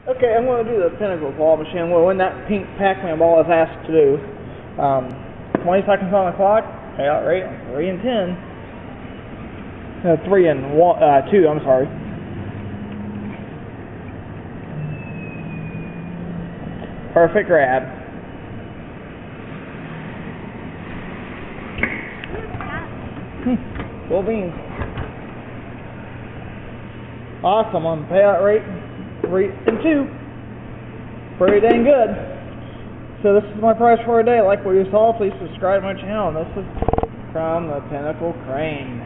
Okay, I'm going to do the Pinnacle claw machine. I'm going to win that pink Pac-Man ball as asked to do. 20 seconds on the clock. Payout rate 3 and 10. 3 and 2. I'm sorry. Perfect grab. Full beans. Awesome on payout rate 3 and 2. Pretty dang good. So this is my price for a day. Like what you saw, please subscribe to my channel. And this is from the Pinnacle Crane.